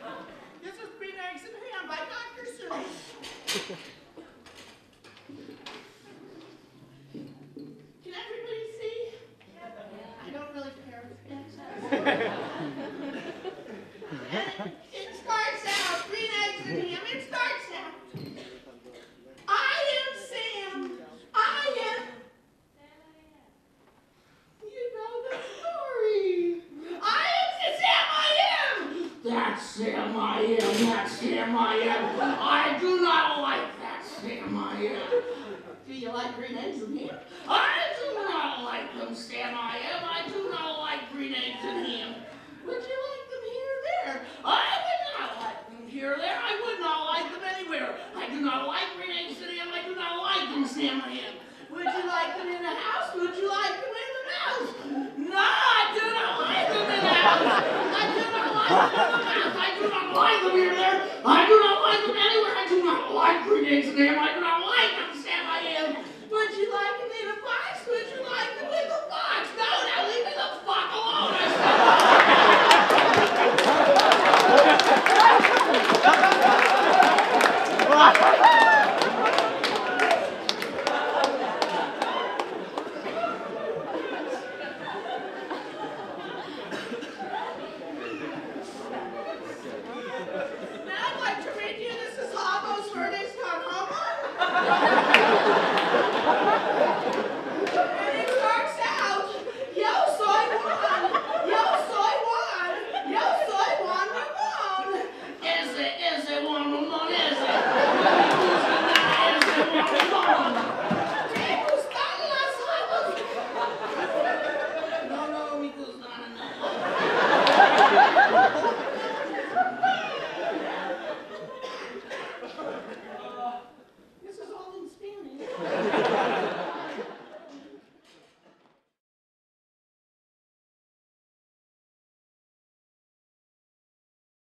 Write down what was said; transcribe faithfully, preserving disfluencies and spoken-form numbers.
This is green eggs and ham by Doctor Seuss. Can everybody see? I don't really care. And it starts out, green eggs and ham, it starts out. I am Sam. I am. You know the story. I am Sam I am. That's Sam I am. That's Sam I am. I do not like that Sam I am. Do you like green eggs and ham? I do not like them, Sam I am. I do not like green eggs and ham. Would you like them here or there? I would not like them here or there. I would not like them anywhere. I do not like green eggs and ham. I do not like them, Sam I am. Would you like them in the house? Would you like them in the house? No, I do not like them in the house. I do not like them in the house. I do not like them here or there. I do not like them anywhere. I do not like green eggs and ham. I do not like them, Sam I am. Would you like